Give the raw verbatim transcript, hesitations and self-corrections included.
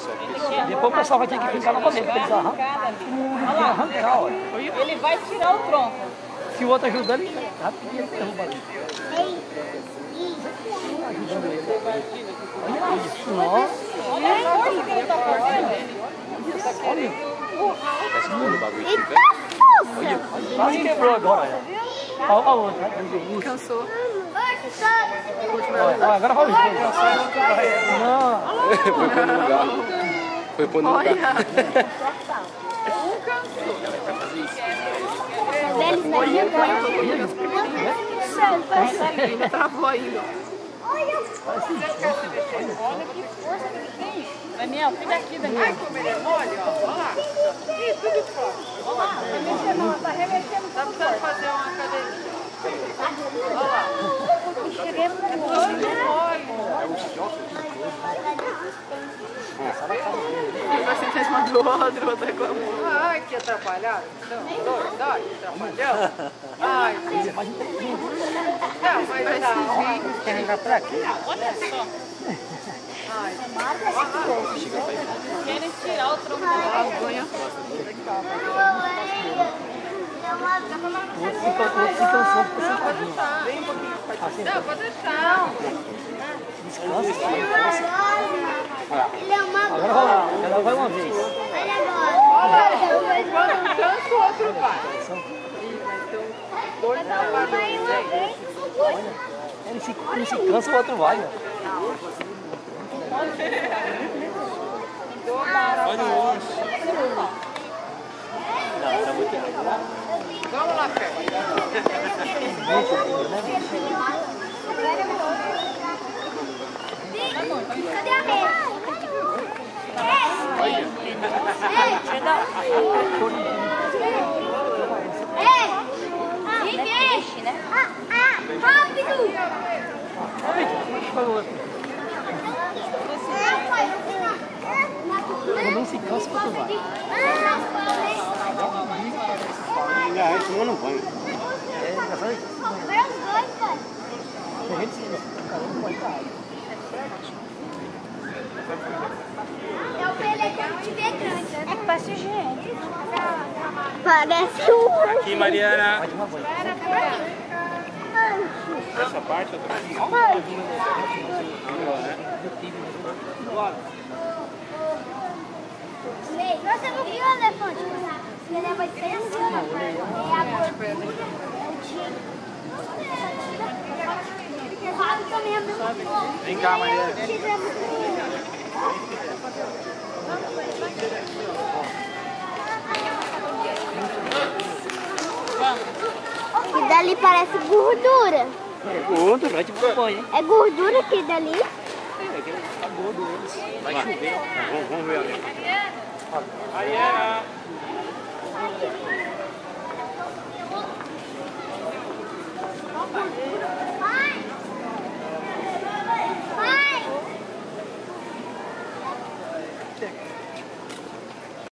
Depois o pessoal vai ter que ficar novamente, porque eles arrancam. Olha lá, arrancar, olha. Ele vai tirar o tronco. Se o outro ajuda ele, rapidinho ele derruba ali. Ajudando ele. Olha isso, nossa. Olha a força que ele tá fazendo. Olha. Eita, Olha, quase quebrou agora. Olha a outra. cansou. Olha, agora vai o jogo. Não. Foi pôr no lugar. Foi pôr no lugar. Olha. Deles Olha, põe todo mundo. Ainda travou ainda. Olha que força que ele tem. Daniel, fica aqui, Daniel. Ai, como ele é mole, ó. Olha lá. Ih, tudo fora. Olha lá. Tá remexendo, tá remexendo. Tá precisando fazer uma cadeirinha. Olha lá. É tudo mole. Ele vai sentar em cima do outro, o outro reclamou. Ai, que atrapalhado. Não, dois, dois, atrapalhou. Ai, não, mas Vai tá. subir. Quer entrar pra aqui? Olha só. Ai, querem tirar o tronco da Vergonha. O outro fica cansando, fica sentadinho. Vem um pouquinho. Assim, Não, pode deixar. descansa. Ele é uma Agora vai lá, ela vai uma vez. Olha agora. Olha, quando um cansa, o outro vai. Dois trabalhos. Ele se, ele se cansa, o outro vai. Ó. Olha o osso. Vamos lá, Fé. Cadê a rede? Ei! Ninguém! Ah, ah, rápido! Quando um se cansa, o outro vai. Ainda é tomando banho. É, já vai. Agora os dois, pai. Tem gente que não vai estar. É o pelecão de ver grande. É que parece gente. Parece um... Aqui, Mariana. Vai tomar banho. Essa parte eu tô aqui. Você não viu o elefante? Ele vai ser assim, ó. É a gordura. O rabo também é muito bom. Vem cá, Mariana. E dali parece gordura. É gordo, vai tomar banho, hein? É gordura que dali? É, que ele tá gordo eles. Vai chover. Vamos, vamos ver ali. Mariana.